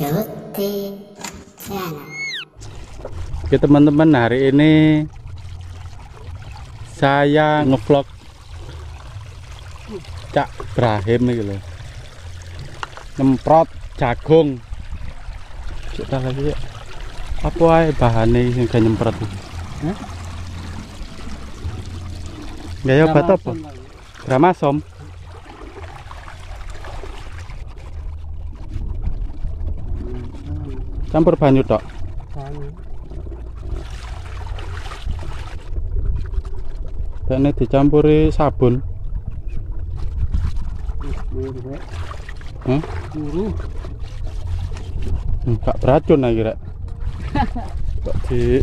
Oke teman-teman, hari ini saya ngevlog Cak Brahim nih loh, nyemprot jagung. Kita lagi apa aja bahannya yang gak nyemprot itu? Gaya obat apa? Gramasom. Campur banyu tok. Dan ini dicampuri sabun. Gak beracun lagi rek. Kok di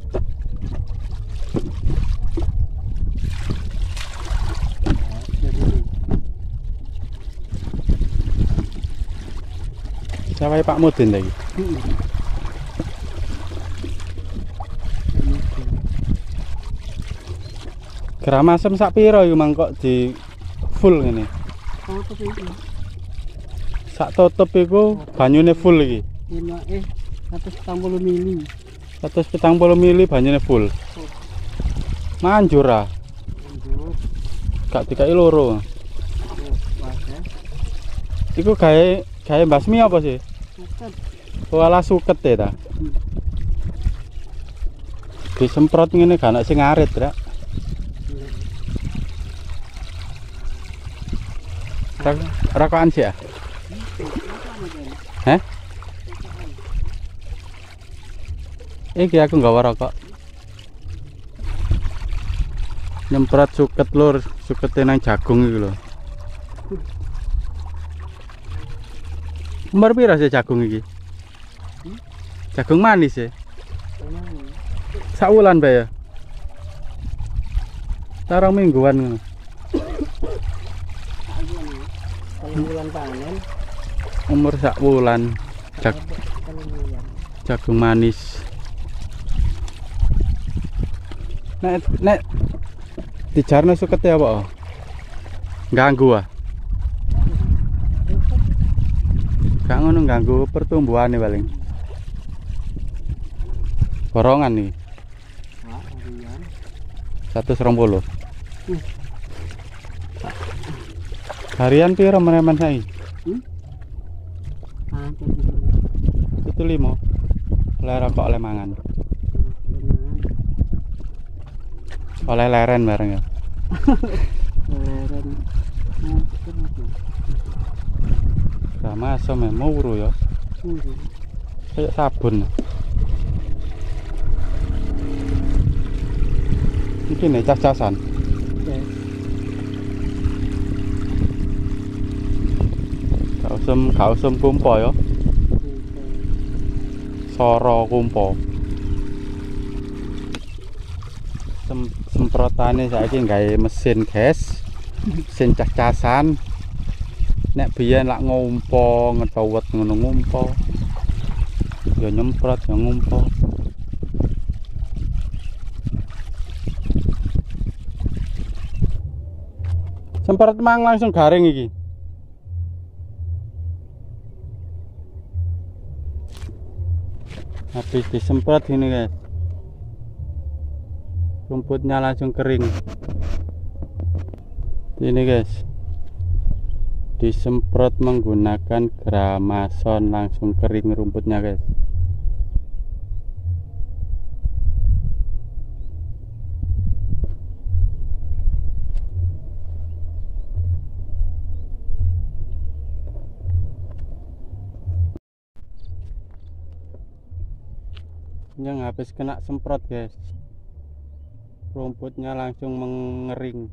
Sawai Pak Mudin lagi. Gramasom sak piro iku mangkok di full ngene. Sak tutup iku banyune full iki. 140 mili. 140 mili banyune full. Manjur ah. Gak dikai loro. Iku gawe basmi apa sih? Wala suket ya ta. Disemprot ngene gak ana sing ngarit, Rek. Rokokan sih ya? Hah? Iki aku nggak rokok. Nyemprot suket lur, sukete nang jagung iki lho. Umur pira sih jagung iki? Jagung manis ya? Sak wulan bae ya? Tarang mingguan ngono. Bulan panen. Umur sak wulan. Jagung manis. Nek dijarno sukete apa? Ganggu ah. Gak ngono ganggu pertumbuhane paling. Borongan nih. 120. Harian piro meneman saiki? Itu 5. Oleh rokok oleh mangan. Oleh leren bareng ya. Leren. Gramasom muru ya. Kayak sabun. Iki nih cas-casan. Kausum kumpo ya. Soro kumpo. Semprotane saiki gawe mesin gas. Mesin cas-casan. Nek biyen lak ngumpo, ngetowet ngono ngumpo. Ya nyemprot ya ngumpo. Semprot mang langsung garing iki. Habis disemprot ini guys, rumputnya langsung kering. Ini guys, disemprot menggunakan Gramasom langsung kering rumputnya guys. Yang habis kena semprot guys, rumputnya langsung mengering.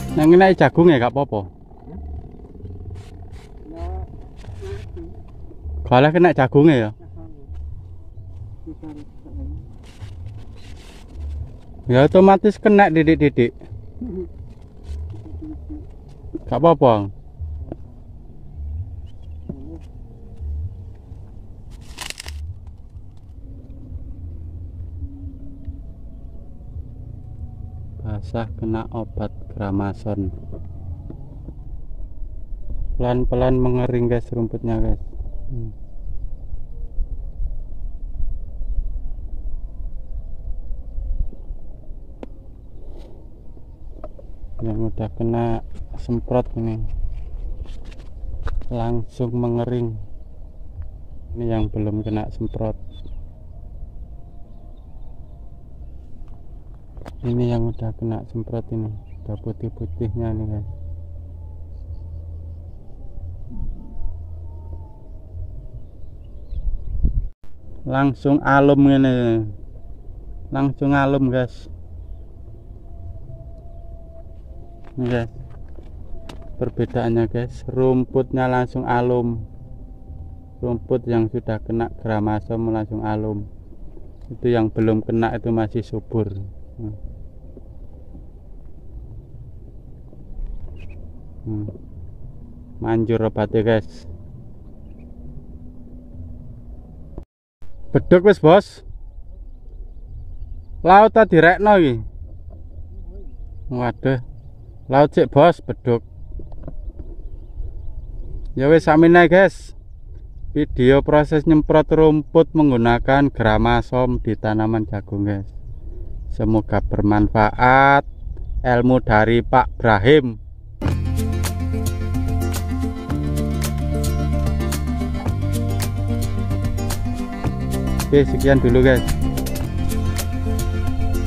Nang kena jagung ya gak apa-apa. Nah, Kalau kena jagungnya ya. Ya otomatis kena didik-didik. Gak apa-apa. Basah kena obat Gramason. Pelan-pelan mengering guys rumputnya guys. Yang udah kena semprot ini langsung mengering. Ini yang belum kena semprot. Ini yang udah kena semprot ini, udah putih-putihnya nih guys. Langsung alum ini, langsung alum guys. Ini guys, perbedaannya guys, rumputnya langsung alum. Rumput yang sudah kena Gramason langsung alum. Itu yang belum kena itu masih subur. Manjur obatnya guys. Beduk wis bos. Laut tadi rekno iki. Waduh. Laut sik bos, beduk. Ya wis samine guys. Video proses nyemprot rumput menggunakan Gramason di tanaman jagung guys. Semoga bermanfaat. Ilmu dari Pak Brahim. Oke, sekian dulu guys.